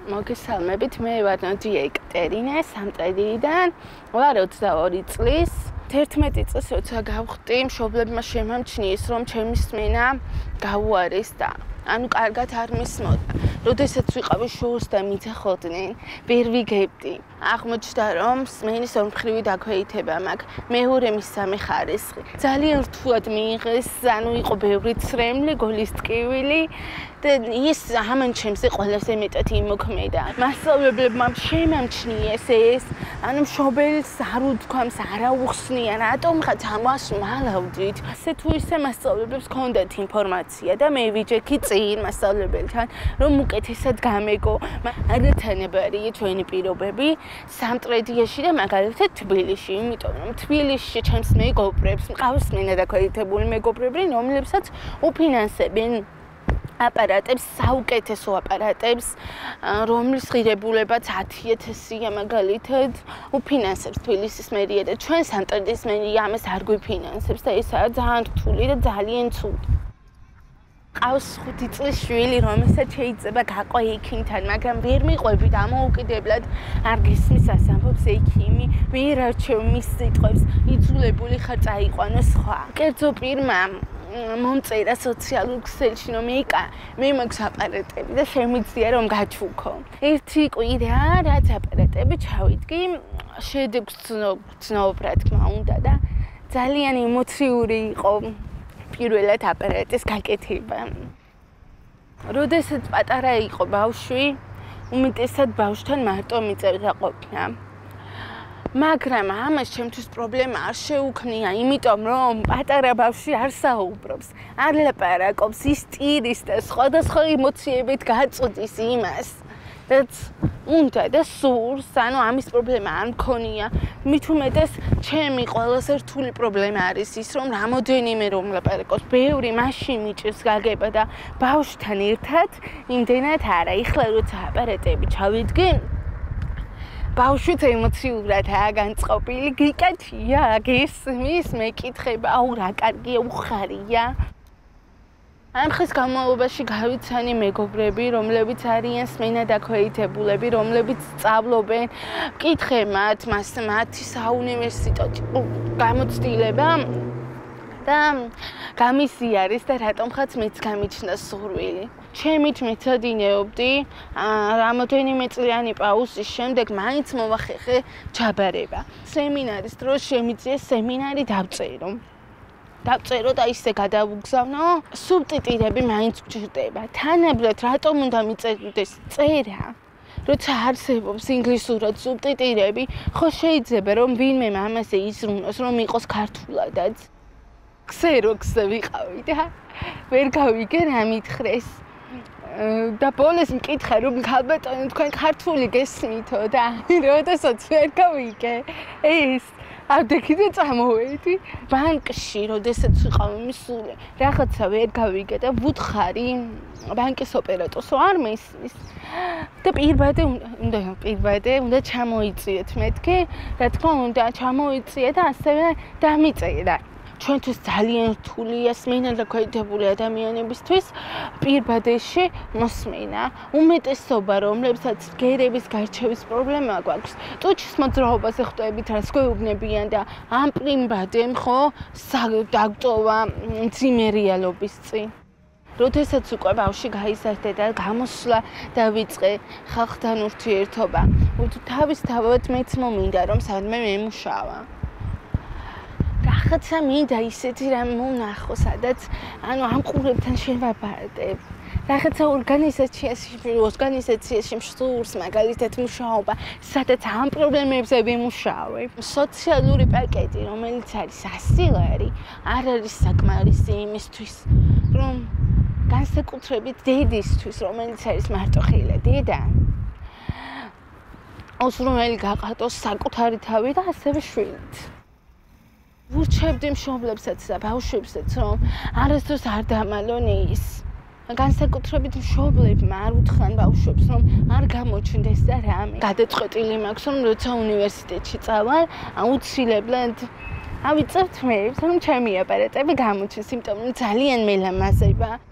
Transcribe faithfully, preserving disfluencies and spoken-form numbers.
მოგესალმებით, მე ვარ ნადია ეკატერინე სამტრედიიდან, ვარ ოცდაორი წლის. თერთმეტი წელს როცა გავხდი, მშობლებმა შემამჩნიეს, რომ ჩემი სმენა გაუარეს და ანუ კარგად არ მისმოდა. როდესაც ვიყავი შოუს და მიცახოდნენ, ვერ ვიგებდი. აღმოჩნდა, რომ სმენის ორმხრივი დაქვეითება მაქვს. მეორე მისამე ხარისხი. ძალიან რთულად მიიღეს, ანუ იყო ბევრი ცრემლი, გოლის ტკივილი და ის ამან ჩემზე ყველაზე მეტად იმოქმედა. მასწავლებლებმა შემამჩნიეს ეს, ანუ მშობელს არ უთქვამს, არ აუხსნიან, რატომღაც ამას მალავდით. ასე თუ ისე მასწავლებლებს ჰქონდათ ინფორმაცია და მე ვიჯექი წინ მასწავლებელთან, რომ უკეთესად გამეგო. არათანაბარია ჩვენი პირობები სამტრედიაში და მაგალითად თბილისში, იმიტომ რომ თბილისში ჩემს მეგობრებს მყავს სმენა დაქვეითებული მეგობრები, რომლებსაც უფინანსებენ აპარატებს, საუკეთესო აპარატებს, რომლის ღირებულებაც ათი ათასია მაგალითად უფინანსებს თბილისის მერია და ჩვენ სამტრედის მერია ამას არ გვიფინანსებს და ესაა ძალიან რთული და ძალიან ცუდი. ყავს ხუთი წლის შვილი, რომელსაც შეიძლება გაყო ექიმთან, მაგრამ ვერ მიყვებით ამოუკიდებლად არ გისმის ასამბობს ექიმი, ვერ არჩევ მის სიტყვებს, იძულებული ხარ წაიყვანო სხვა. კერძო პირმა მომწერა სოციალურ ქსელში, რომ ეკა, მე მაქვს აპარატები და შემიძლია რომ გაჩუქო. ერთი კვირა რაც აპარატები ჩავიდგი, შედეგს ვცნობ, რა თქმა უნდა და ძალიან ემოციური იყო პირველად აპარატის გაკეთება. როდესაც პატარა იყო ბავშვი, უმეტესად ბავშვთან მარტო მიწევდა ყოფნა. მაგრამ ამას ჩემთვის პრობლემა არ შეუქმნია, იმიტომ რომ პატარა ბავშვი არ საუბრობს, არ ლაპარაკობს, ის ტირის და სხვადასხვა ემოციებით გაწვდის იმას, რაც უნდა და სურს, ანუ ამის პრობლემა არ მქონია. მით უმეტეს ჩემი ყველაზე რთული პრობლემა არის ის, რომ რამოდენიმე რომ ლაპარაკობს, ბევრი მაშინ მიჭირს გაგება და ბავშვთან ერთად იმდენად არა. ეხლა როცა აპარატები ჩავიდგე, ბავშვით ემოციურადაა განწყობილი, გიკეთია, გესმის, მეკითხება, აუ რა კარგია, უხარია. ამ ხის განმავლობაში გავიცანი მეგობრები, რომლებიც არიან სმენა დაქვეითებულები, რომლებიც სწავლობენ, მკითხე მათ, მას მათი საუნივერსიტეტო გამოცდილება და გამიზიარეს და რატომღაც მეც გამიჩნდა სურვილი. ჩემით მეცადინეობდი, რამოდენიმე წლიანი პაუზის შემდეგ მაინც მოვახერხე ჩაბარება. სემინარის დროს შემიძლია სემინარი დავწერო. დავწერო და ისე გადავუგზავნო, სუბტიტრები მაინც გჭირდება. თანაბრად რატომ უნდა მიწერდეს წერა? როცა არსებობს ინგლისურად სუბტიტრები, ხო შეიძლება რომ ვინმე ამაზე იზრუნოს, რომ იყოს ქართულადაც. ქსეროქსზე ვიყავი და ვერ გავიგე რა მითხრეს. და ბოლოს მკითხა რომ ქალბატონო თქვენ ქართული გესმითო და როდესაც ვერ გავიგე ეს ავდექიდე წამოვედი ბანკში, როდესაც ვიყავი მისული, რაღაცა ვერ გავიგე და ვუთხარი ბანკის ოპერატორს, არ მესმის. და პირბადე უნდა პირბადე უნდა ჩამოიწიეთ მეთქი, რა თქმა უნდა ჩამოიწია და ასევე დამიწერა. ჩვენთვის ძალიან რთულია სმენა დაქვეითებული ადამიანებისთვის პირბადეში მოსმენა. უმეტესობა, რომლებსაც გერების გარჩევის პრობლემა გვაქვს, ტუჩის მოძრაობაზე ხვდებით, რაც გვეუბნებიან და ამ პირბადემ ხო დაგტოვა მძიმე რეალობის წინ. როდესაც უკვე ბავშვი გაიზარდა და გამოსვლა დავიწყე ხალხთან ურთიერთობა, თავისთავად მეც მომინდა რომ სადმე მემუშავა. რაღაცა მინდა ისეთი რამ მონახო, სადაც ანუ ამ ყურებთან შევაბარდებ. რაღაცა ორგანიზაციაში, ორგანიზაციაში მსურს მაგალითად მუშაობა, სადაც ამ პრობლემებზე ვიმუშავებ. სოციალური პაკეტი, რომელიც არის ასი ლარი, არ არის საკმარისი იმისთვის, რომ განსაკუთრებით დედისთვის, რომელიც არის მარტოხილა დედა, ოსრომელი გაყატოს საკუთარი თავი და ასევე შვილით. ვურჩევდი მშობლებსაც და ბავშვებსაც, რომ არასდროს არ დამალონ ის. განსაკუთრებით მშობლებმა არ უთხრან ბავშვებს, რომ არ გამოჩნდეს და რამე. გადაწყვეტილი მაქვს, რომ როცა უნივერსიტეტში წავალ, აუცილებლად ავიწევთ მე, რომ ჩემი აპარატები გამოჩნდეს, იმიტომ რომ ძალიან მელამაზება.